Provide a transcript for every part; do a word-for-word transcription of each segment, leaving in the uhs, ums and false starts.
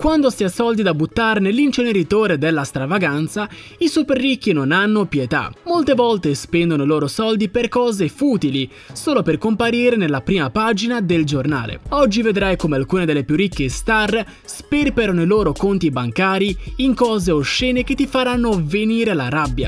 Quando si ha soldi da buttare nell'inceneritore della stravaganza, i super ricchi non hanno pietà. Molte volte spendono i loro soldi per cose futili, solo per comparire nella prima pagina del giornale. Oggi vedrai come alcune delle più ricche star sperperano i loro conti bancari in cose oscene che ti faranno venire la rabbia.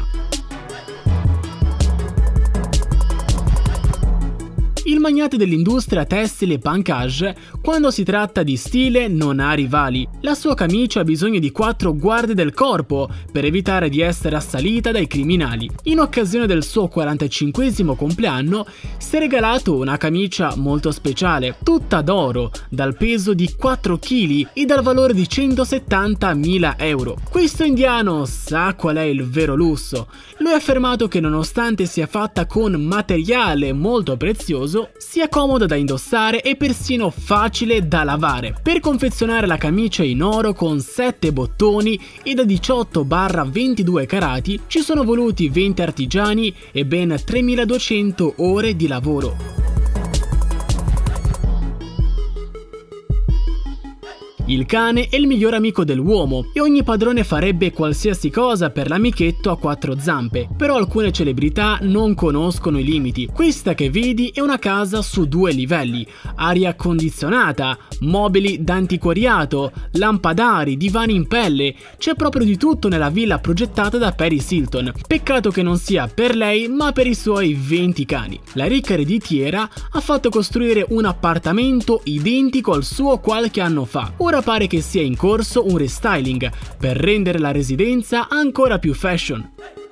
Il magnate dell'industria tessile Pankaj, quando si tratta di stile, non ha rivali. La sua camicia ha bisogno di quattro guardie del corpo per evitare di essere assalita dai criminali. In occasione del suo quarantacinquesimo compleanno si è regalato una camicia molto speciale, tutta d'oro, dal peso di quattro chili e dal valore di centosettantamila euro. Questo indiano sa qual è il vero lusso. Lui ha affermato che nonostante sia fatta con materiale molto prezioso, sia comoda da indossare e persino facile da lavare. Per confezionare la camicia in oro con sette bottoni e da diciotto ventidue carati ci sono voluti venti artigiani e ben tremiladuecento ore di lavoro. Il cane è il miglior amico dell'uomo e ogni padrone farebbe qualsiasi cosa per l'amichetto a quattro zampe, però alcune celebrità non conoscono i limiti. Questa che vedi è una casa su due livelli, aria condizionata, mobili d'antiquariato, lampadari, divani in pelle, c'è proprio di tutto nella villa progettata da Paris Hilton. Peccato che non sia per lei ma per i suoi venti cani. La ricca ereditiera ha fatto costruire un appartamento identico al suo qualche anno fa. Ora pare che sia in corso un restyling per rendere la residenza ancora più fashion.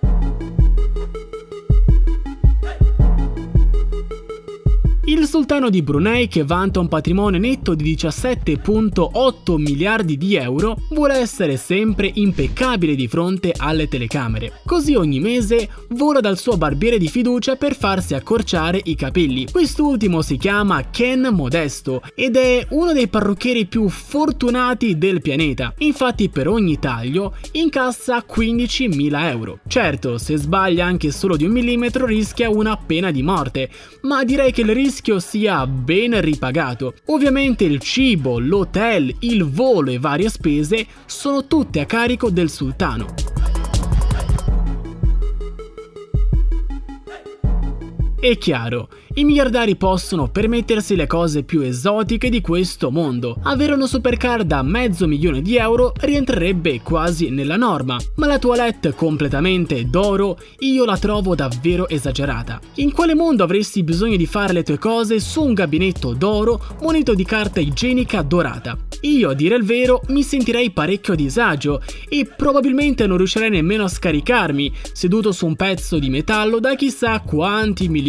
Il sultano di Brunei, che vanta un patrimonio netto di diciassette virgola otto miliardi di euro, vuole essere sempre impeccabile di fronte alle telecamere. Così ogni mese vola dal suo barbiere di fiducia per farsi accorciare i capelli. Quest'ultimo si chiama Ken Modesto ed è uno dei parrucchieri più fortunati del pianeta. Infatti per ogni taglio incassa quindicimila euro. Certo, se sbaglia anche solo di un millimetro rischia una pena di morte, ma direi che il rischio sia ben ripagato. Ovviamente il cibo, l'hotel, il volo e varie spese sono tutte a carico del sultano. È chiaro, i miliardari possono permettersi le cose più esotiche di questo mondo. Avere una supercar da mezzo milione di euro rientrerebbe quasi nella norma, ma la toilette completamente d'oro io la trovo davvero esagerata. In quale mondo avresti bisogno di fare le tue cose su un gabinetto d'oro munito di carta igienica dorata? Io, a dire il vero, mi sentirei parecchio a disagio e probabilmente non riuscirei nemmeno a scaricarmi seduto su un pezzo di metallo da chissà quanti milioni.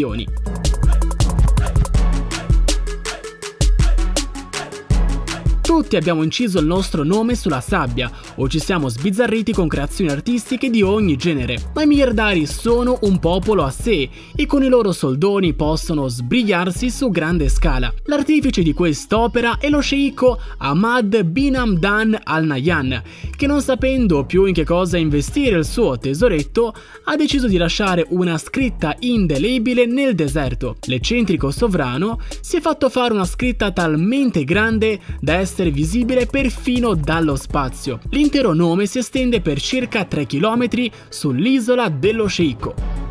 Tutti abbiamo inciso il nostro nome sulla sabbia o ci siamo sbizzarriti con creazioni artistiche di ogni genere, ma i miliardari sono un popolo a sé e con i loro soldoni possono sbrigliarsi su grande scala. L'artefice di quest'opera è lo sceicco Ahmad bin Hamdan Al Nahyan, che non sapendo più in che cosa investire il suo tesoretto ha deciso di lasciare una scritta indelebile nel deserto. L'eccentrico sovrano si è fatto fare una scritta talmente grande da essere visibile perfino dallo spazio. L'intero nome si estende per circa tre chilometri sull'isola dello sceicco.